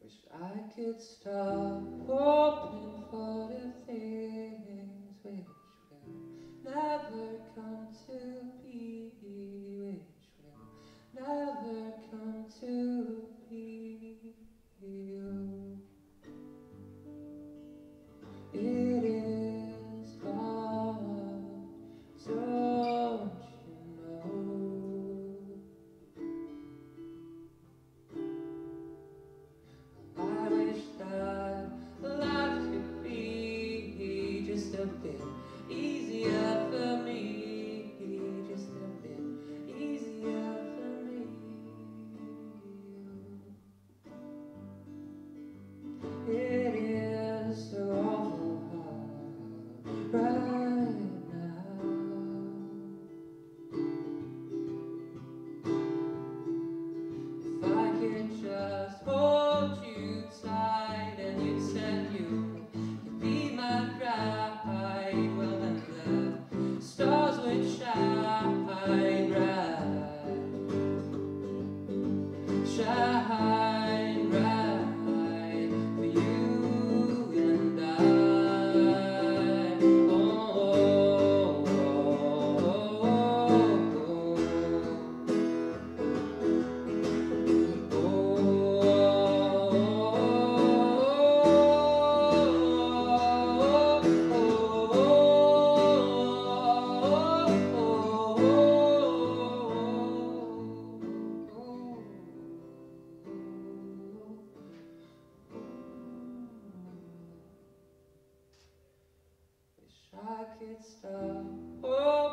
Wish I could stop hoping for the things which will never come to be, which will never come to be. It is hard, don't you know? I wish that life could be just a bit easier for me, just a bit easier for me. It is so awful hard right now. If I could just hold you tight and you said you'd be my bride, well then the stars would shine bright, shine bright for you and I. Oh, oh, wish I could stop.